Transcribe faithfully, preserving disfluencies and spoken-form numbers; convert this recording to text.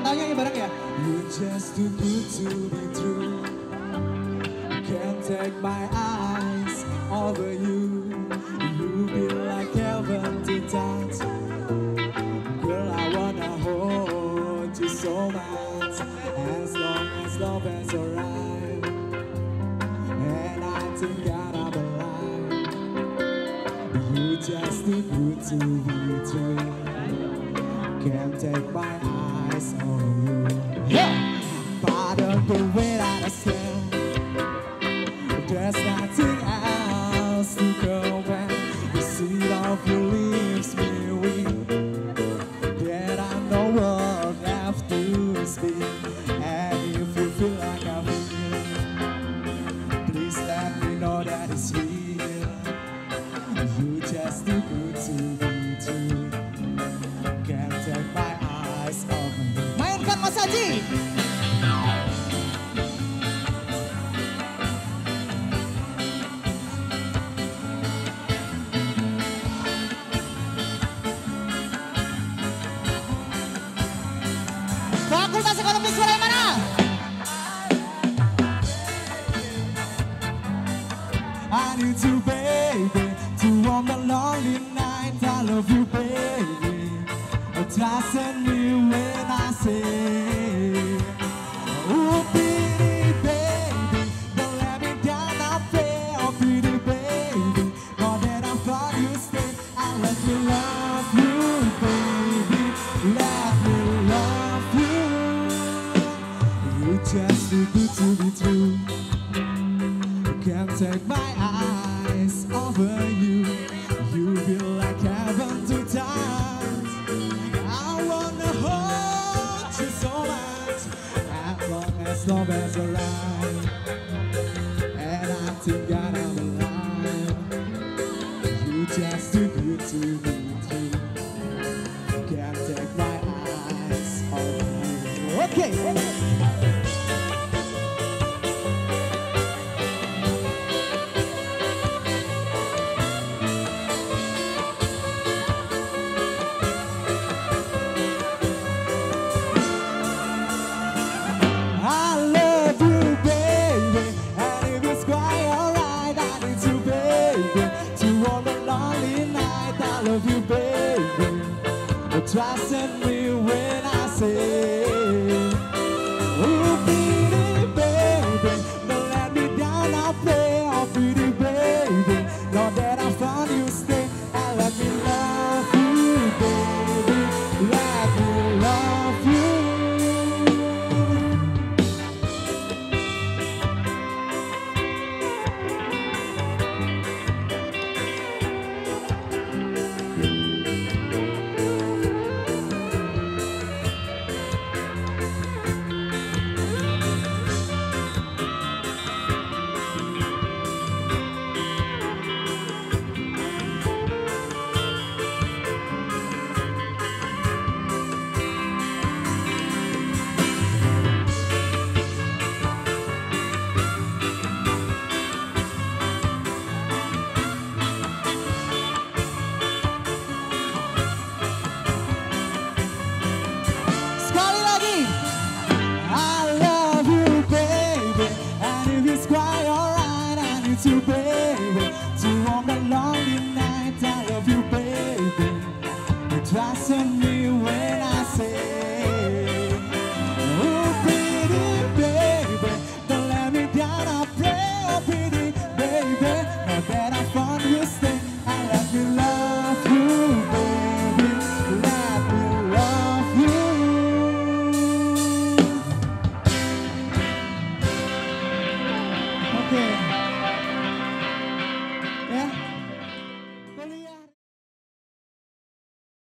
tahu nyanyi bareng ya? You just too good to be true. Can't take my eyes over you. You feel like heaven to touch. Girl, I wanna hold you so much. As long as love is alright. And I think that I'm alive. You just too good to be true. Can't take my eyes on you. Yeah. Pardon the way that I stand. There's nothing else to compare. The seed of you leaves me weak. That I know what left to speak. And if you feel like I feel, please let me know that it's real. You just too good to be true. Can't take my eyes off you. Mainkan Mas Haji. Fakultas Ekonomi suara yang mana? I need you, baby, to warm the lonely night. I love you, baby. Trust in me when I say, oh, pretty baby, don't let me down. I'll pray, oh, pretty baby. Now that I thought you stay, I let me love you, baby. Let me love you. You just too good to be true. Can't take my eyes over you. You feel like heaven to touch. I wanna hold you so much. As long as love is alive. And I think that I'm alive. You just too good to be true. Can't take my eyes off you. Okay. I love you, baby, and if it's quite alright, I need you, baby, to warm the lonely night. I love you, baby, but trust in me when I say, oh, pretty baby, don't let me down. I'll play, oh, pretty baby, now that I found you, stay, and let me love you, baby, let me love you. Sekali lagi. I love you, baby, and if it's quite alright, I need you, baby,